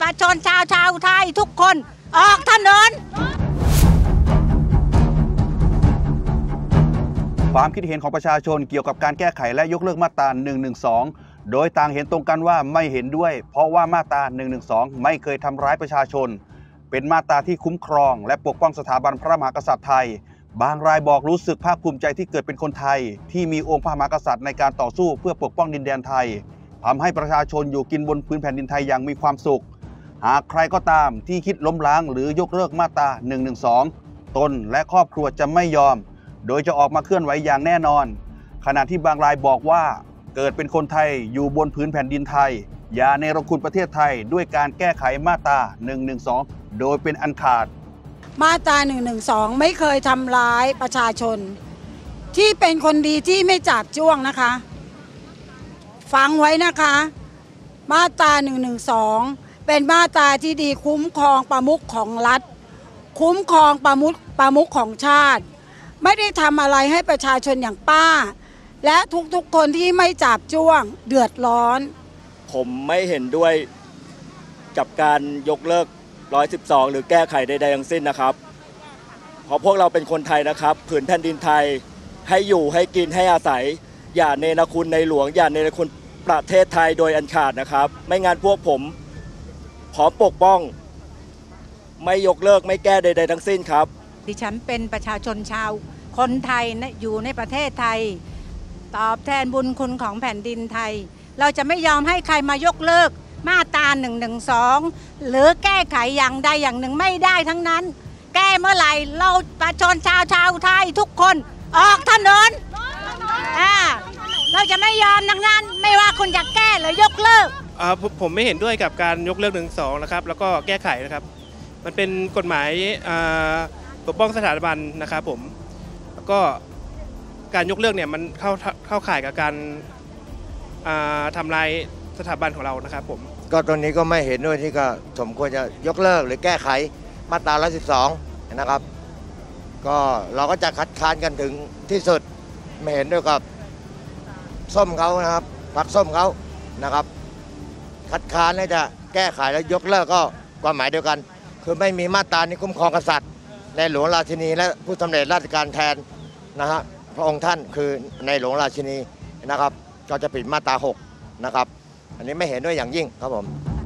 ประชาชนชาวไทยทุกคนออกถนนความคิดเห็นของประชาชนเกี่ยวกับการแก้ไขและยกเลิกมาตรา 112 โดยต่างเห็นตรงกันว่าไม่เห็นด้วยเพราะว่ามาตรา 112 ไม่เคยทำร้ายประชาชนเป็นมาตราที่คุ้มครองและปกป้องสถาบันพระมหากษัตริย์ไทยบางรายบอกรู้สึกภาคภูมิใจที่เกิดเป็นคนไทยที่มีองค์พระมหากษัตริย์ในการต่อสู้เพื่อปกป้องดินแดนไทยทำให้ประชาชนอยู่กินบนพื้นแผ่นดินไทยอย่างมีความสุขหากใครก็ตามที่คิดล้มล้างหรือยกเลิกมาตรา 112 ตนและครอบครัวจะไม่ยอมโดยจะออกมาเคลื่อนไหวอย่างแน่นอนขณะที่บางรายบอกว่าเกิดเป็นคนไทยอยู่บนพื้นแผ่นดินไทยอย่าเนรคุณประเทศไทยด้วยการแก้ไขมาตรา 112 โดยเป็นอันขาดมาตรา 112 ไม่เคยทำร้ายประชาชนที่เป็นคนดีที่ไม่จาบจ้วงนะคะฟังไว้นะคะมาตรา 112 เป็นมาตราที่ดีคุ้มครองประมุขของรัฐคุ้มครองประมุขของชาติไม่ได้ทำอะไรให้ประชาชนอย่างป้าและทุกๆคนที่ไม่จาบจ้วงเดือดร้อนผมไม่เห็นด้วยกับการยกเลิก 112 หรือแก้ไขใดๆทั้งสิ้นนะครับเพราะพวกเราเป็นคนไทยนะครับผืนแผ่นดินไทยให้อยู่ให้กินให้อาศัยอย่าเนรคุณในหลวงอย่าเนรคุณประเทศไทยโดยอันขาดนะครับไม่งั้นพวกผมขอปกป้องไม่ยกเลิกไม่แก้ใดๆทั้งสิ้นครับดิฉันเป็นประชาชนชาวคนไทยอยู่ในประเทศไทยตอบแทนบุญคุณของแผ่นดินไทยเราจะไม่ยอมให้ใครมายกเลิกมาตรา 112 หรือแก้ไขอย่างใดอย่างหนึ่งไม่ได้ทั้งนั้นแก้เมื่อไหร่เราประชาชนชาวไทยทุกคนออกถนนเราจะไม่ยอมดังนั้นไม่ว่าคุณจะแก้หรือยกเลิกผมไม่เห็นด้วยกับการยกเลิก 112 นะครับแล้วก็แก้ไขนะครับมันเป็นกฎหมายปกป้องสถาบันนะครับผมแล้วก็การยกเลิกเนี่ยมันเข้าข่ายกับการทำลายสถาบันของเรานะครับผมก็ตรงนี้ก็ไม่เห็นด้วยที่ก็สมควรจะยกเลิกหรือแก้ไขมาตรา 112 นะครับก็เราก็จะคัดค้านกันถึงที่สุดไม่เห็นด้วยกับส้มเขานะครับพรรคส้มเขานะครับคัดค้านให้จะแก้ไขแล้วยกเลิกก็ความหมายเดียวกันคือไม่มีมาตรานี้คุ้มครองกษัตริย์ในหลวงราชินีและผู้สำเร็จราชการแทนนะฮะพระองค์ท่านคือในหลวงราชินีนะครับก็จะผิดมาตรา 6 นะครับอันนี้ไม่เห็นด้วยอย่างยิ่งครับผม